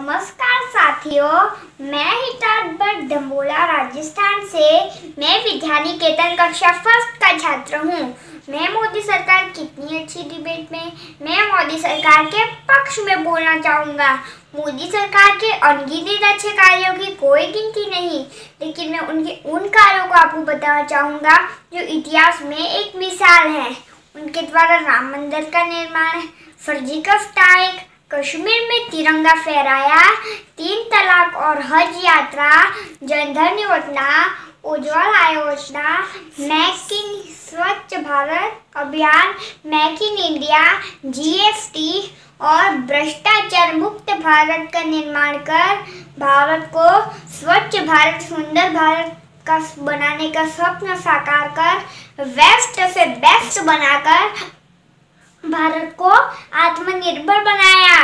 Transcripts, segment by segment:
नमस्कार साथियों, मैं हिताज भट्ट डंबोला राजस्थान से। मैं विद्यानिकेतन कक्षा फर्स्ट का छात्र हूँ। मैं मोदी सरकार कितनी अच्छी डिबेट में मैं मोदी सरकार के पक्ष में बोलना चाहूँगा। मोदी सरकार के अनगिनत अच्छे कार्यों की कोई गिनती नहीं, लेकिन मैं उनके उन कार्यों को आपको बताना चाहूँगा जो इतिहास में एक मिसाल है। उनके द्वारा राम मंदिर का निर्माण, फर्जी कफ्ताएं, कश्मीर में तिरंगा फहराया, 3 तलाक और हज यात्रा, जनधन योजना, उज्ज्वला योजना, मेक इन स्वच्छ भारत अभियान, मेक इन इंडिया, जीएसटी और भ्रष्टाचार मुक्त भारत का निर्माण कर भारत को स्वच्छ भारत, सुंदर भारत का बनाने का स्वप्न साकार कर वेस्ट से बेस्ट बनाकर भारत को आत्मनिर्भर बनाया।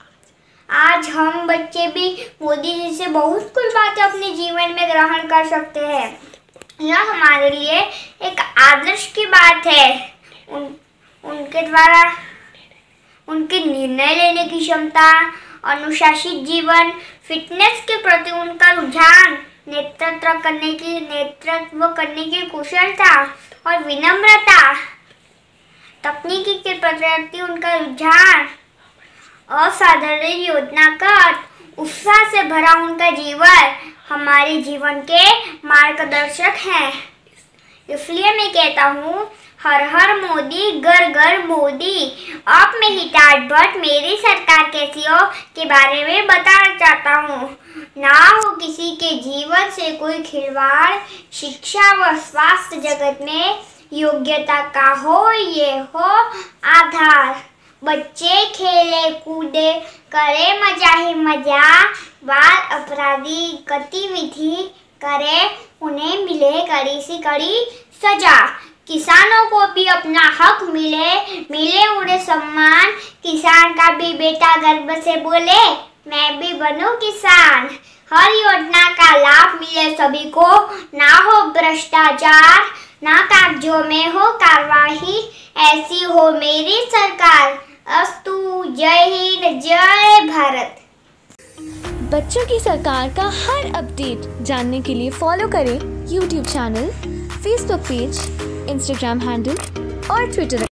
आज हम बच्चे भी मोदी जी से बहुत कुछ बातें अपने जीवन में ग्रहण कर सकते हैं। यह हमारे लिए एक आदर्श की बात है। उनके द्वारा उनके निर्णय लेने की क्षमता, अनुशासित जीवन, फिटनेस के प्रति उनका रुझान, नेतृत्व करने की कुशलता और विनम्रता, तकनीकी के प्रति उनका रुझान, असाधारण योजना का उत्साह से भरा उनका जीवन हमारे जीवन के मार्गदर्शक हैं। इसलिए मैं कहता हूँ, हर हर मोदी, घर घर मोदी। अब मैं हिताज भट्ट मेरी सरकार कैसी हो के बारे में बताना चाहता हूँ। ना हो किसी के जीवन से कोई खिलवाड़, शिक्षा व स्वास्थ्य जगत में योग्यता का हो, ये हो आधार। बच्चे खेले कूदे करे मजा ही मजा, बाल अपराधी गतिविधि करे उन्हें मिले कड़ी सी कड़ी सजा। किसानों को भी अपना हक मिले उन्हें सम्मान, किसान का भी बेटा गर्व से बोले मैं भी बनूं किसान। हर योजना का लाभ मिले सभी को, ना हो भ्रष्टाचार, ना कागजों में हो कार्रवाई, ऐसी हो मेरी सरकार। अस्तु, जय हिंद, जय भारत। बच्चों की सरकार का हर अपडेट जानने के लिए फॉलो करें YouTube channel, Facebook page, Instagram handle और Twitter।